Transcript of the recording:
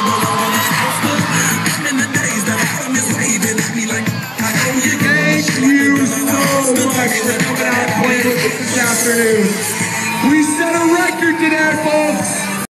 you so much for coming out and playing with us this afternoon. We set a record today, folks.